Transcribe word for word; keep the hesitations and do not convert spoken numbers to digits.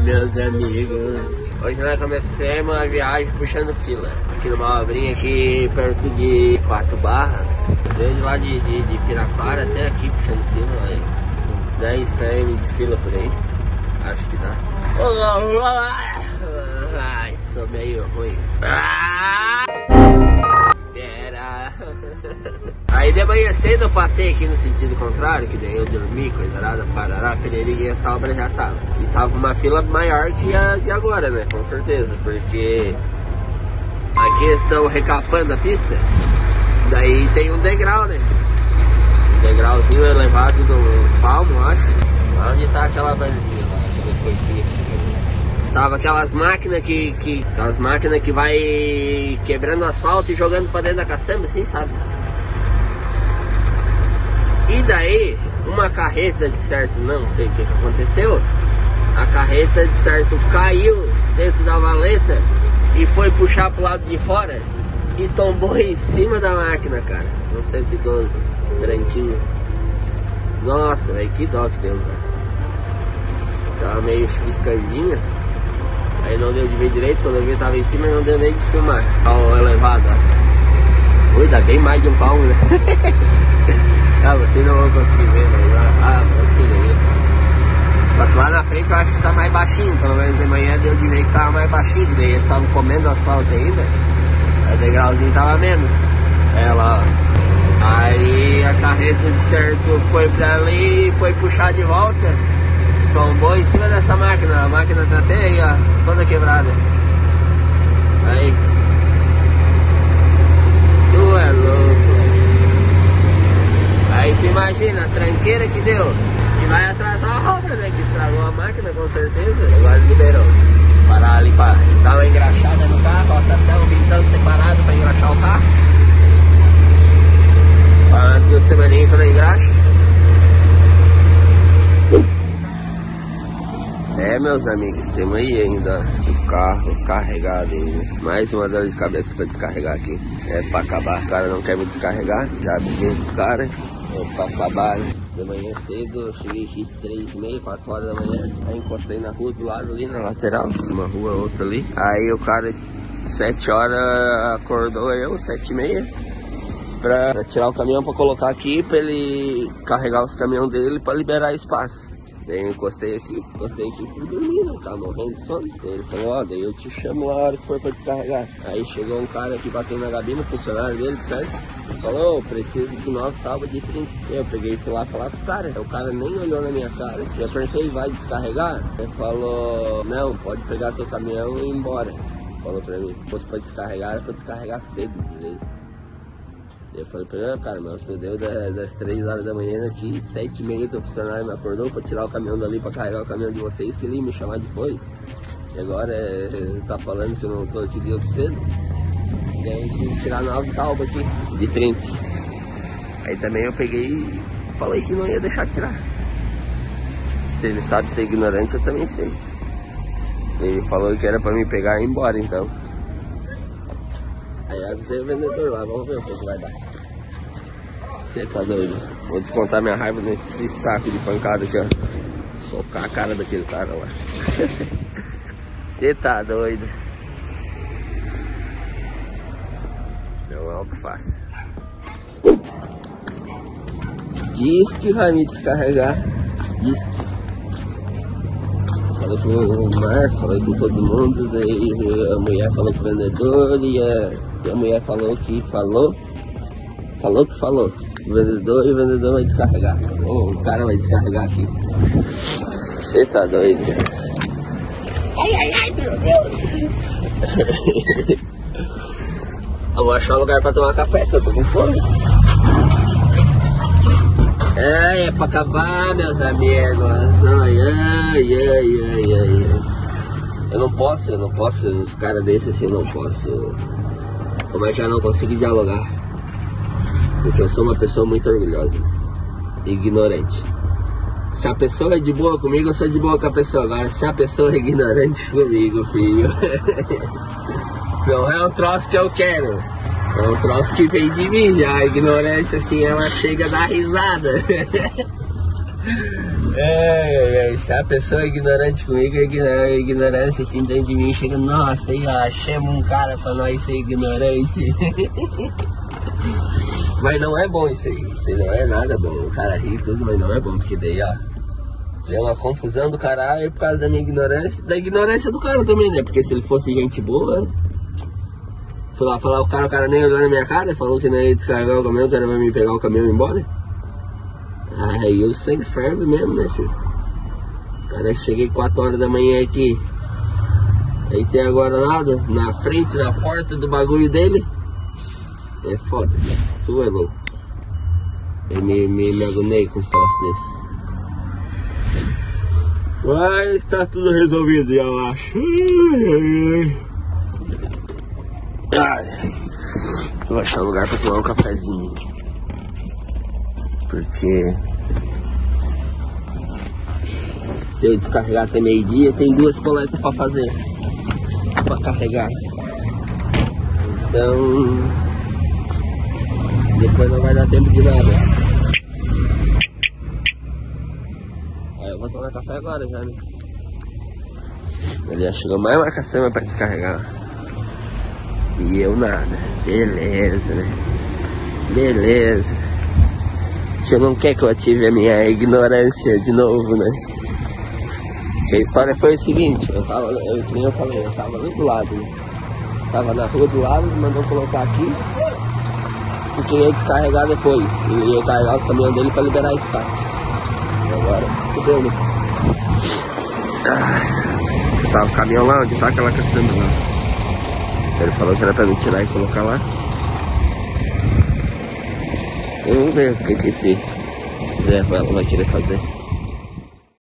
meus amigos. Hoje nós começamos a viagem puxando fila. Aqui numa obrinha aqui perto de Quatro Barras. Desde lá de, de, de Piraquara até aqui puxando fila. Aí. Uns dez quilômetros de fila por aí. Acho que dá. Ai, tô meio ruim. Pera. Aí de manhã cedo eu passei aqui no sentido contrário, que daí eu dormi, coisa nada, parará, pereriga, e essa obra já tava. E tava uma fila maior que a de agora, né? Com certeza, porque aqui estão recapando a pista, daí tem um degrau, né? Um degrauzinho elevado do palmo, acho. Onde tá aquela vanzinha lá, aquela coisinha que esquerda. Tava aquelas máquinas que, que. Aquelas máquinas que vai quebrando o asfalto e jogando pra dentro da caçamba, assim, sabe? E daí, uma carreta de certo, não sei o que, que aconteceu. A carreta de certo caiu dentro da valeta e foi puxar pro lado de fora e tombou em cima da máquina, cara. No cento e doze, branquinho. Nossa, velho, que dó que deu, velho. Tava meio piscandinha. Aí não deu de ver direito, quando eu vi tava em cima não deu nem de filmar. Olha o elevado, ó. Ui, dá bem mais de um palmo, né? Ah, vocês não vão conseguir ver, mas ah, consigo aí. Só que lá na frente eu acho que tá mais baixinho, pelo menos de manhã deu de ver que tava mais baixinho, daí eles estavam comendo asfalto ainda, o degrauzinho tava menos. É lá, ó. Aí a carreta de certo foi pra ali e foi puxar de volta, tombou em cima dessa máquina, a máquina tá até aí, ó, toda quebrada. Aí. Tu é louco. Aí tu imagina a tranqueira que deu. E vai atrasar a obra, né? Que estragou a máquina com certeza. Agora liberou. Parar ali pra dar uma engraxada no carro. Ó, tá até um vintão separado pra engraxar o carro. Para umas duas semaninhas quando engraxa. É, meus amigos, temos aí ainda o carro carregado ainda. Mais uma dor de cabeça pra descarregar aqui. É pra acabar. O cara não quer me descarregar. Já briguei com o cara. É pra acabar, né? De manhã cedo, eu cheguei aqui três e meia, quatro horas da manhã. Aí encostei na rua do lado ali, na lateral. Uma rua, outra ali. Aí o cara, sete horas, acordou eu, sete e meia. Pra, pra tirar o caminhão pra colocar aqui, pra ele carregar os caminhões dele pra liberar espaço. Daí eu encostei aqui, encostei aqui e fui dormir, né? Tava morrendo de sono. Daí ele falou, ó, daí eu te chamo lá a hora que for pra descarregar. Aí chegou um cara aqui batendo na gabina, funcionário dele, certo? Ele falou, oh, preciso de nove tábuas de trinta. Eu peguei e fui lá falar com o cara. O cara nem olhou na minha cara. Eu apertei, vai descarregar? Ele falou, não, pode pegar teu caminhão e ir embora. Falou pra mim, se fosse pra descarregar, era pra descarregar cedo, diz ele. Eu falei pra ele, cara, mas tu deu das, das três horas da manhã aqui, sete e meia teu funcionário me acordou pra tirar o caminhão dali pra carregar o caminhão de vocês, que ele ia me chamar depois. E agora é, tá falando que eu não tô aqui de outro cedo. E aí tive que tirar nove tábuas aqui, de trinta. Aí também eu peguei e falei que não ia deixar tirar. Se ele sabe ser ignorante, eu também sei. Ele falou que era pra me pegar e ir embora, então. Aí avisei o vendedor lá, vamos ver o que vai dar. Você tá doido? Vou descontar minha raiva nesse saco de pancada aqui, ó. Socar a cara daquele cara lá. Você tá doido? Não é o que faço. Diz que vai me descarregar. Diz que. Falei com o Márcio, falei com todo mundo, daí a mulher falou com o vendedor e a, e a mulher falou que falou, falou que falou, o vendedor e o vendedor vai descarregar. Oh, o cara vai descarregar aqui. Você tá doido? Ai, ai, ai, meu Deus! Eu vou achar um lugar pra tomar café, que eu tô com fome. É, é pra acabar, meus amigos. Ai, ai, ai, ai, ai. Eu não posso, eu não posso, uns caras desses assim, eu não posso. Como é que eu não consigo dialogar? Porque eu sou uma pessoa muito orgulhosa, ignorante. Se a pessoa é de boa comigo, eu sou de boa com a pessoa. Agora, se a pessoa é ignorante comigo, filho, não é um troço que eu quero. É um troço que vem de mim já. A ignorância, assim, ela chega a dar risada. É, é, se a pessoa é ignorante comigo, a ignorância assim dentro de mim chega, nossa, aí ó, chama um cara pra nós ser ignorante. Mas não é bom isso aí, isso aí não é nada bom. O cara ri e tudo, mas não é bom, porque daí ó, deu uma confusão do caralho por causa da minha ignorância, da ignorância do cara também, né? Porque se ele fosse gente boa, fui lá falar o cara, o cara nem olhou na minha cara, falou que não ia descarregar o caminhão, o cara vai me pegar o caminhão e ir embora. Aí eu sangue ferve mesmo, né, filho? Cara, cheguei quatro horas da manhã aqui. Aí tem agora nada, na frente, na porta do bagulho dele. É foda, tu é louco. Eu me, me, me agonei com um troço desse. Mas tá tudo resolvido, eu acho. Ai, ai, ai. Vou achar um lugar pra tomar um cafezinho. Porque se eu descarregar até meio-dia, tem duas coletas pra fazer, pra carregar. Então depois não vai dar tempo de nada. Aí eu vou tomar café agora já, né? Ele já chegou mais uma caçamba pra descarregar. E eu nada. Beleza, né? Beleza. Você não quer que eu ative a minha ignorância de novo, né? Que a história foi o seguinte, eu tava, eu, como eu falei, eu tava ali do lado, né? Tava na rua do lado, mandou colocar aqui, porque ia descarregar depois, e ia carregar os caminhões dele pra liberar espaço. E agora, fudeu, né? Ah, tava o caminhão lá, onde tá aquela caçamba lá. Ele falou que era pra me tirar e colocar lá. Vamos ver o que que esse Zé ela vai querer fazer.